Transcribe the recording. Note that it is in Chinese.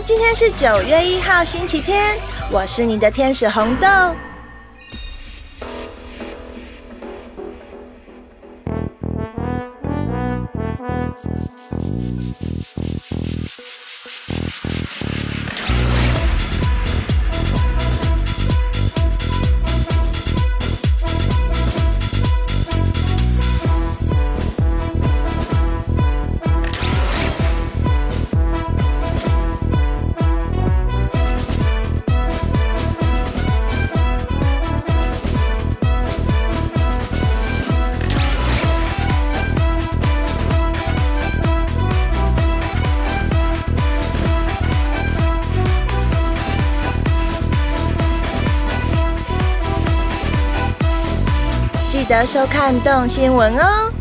今天是9月1号星期天，我是你的天使红豆。记得收看动新闻哦。